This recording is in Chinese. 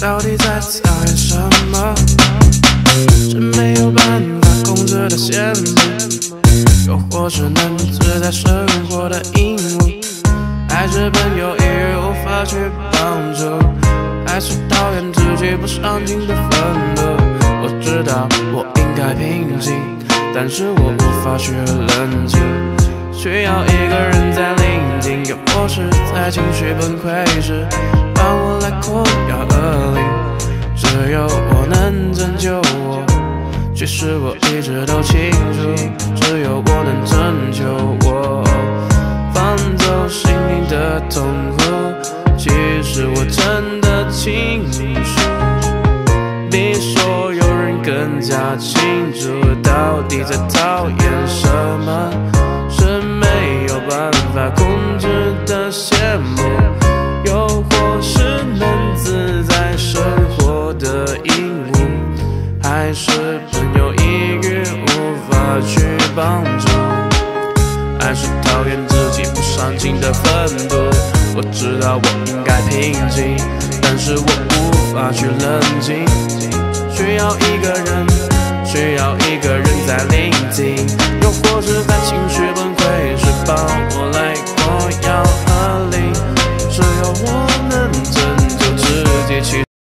到底在讨厌什么？是没有办法控制的羡慕，又或是能自在生活的义务，还是朋友一语无法去帮助，还是讨厌自己不上进的愤怒。我知道我应该平静，但是我无法去冷静，需要一个人在聆听，又或是在情绪崩溃时帮我来扩摇耳铃。只有我能拯救我，其实我一直都清楚，只有我能拯救我，放走心里的痛苦。其实我真的清楚，比所有人更加清楚，到底在讨厌什么，是没有办法控制的羡慕，又或是能自在生活的义务，还是朋友一语无法去帮助，还是讨厌自己不上进的愤怒。我知道我应该平静，但是我无法去冷静，需要一个人在聆听，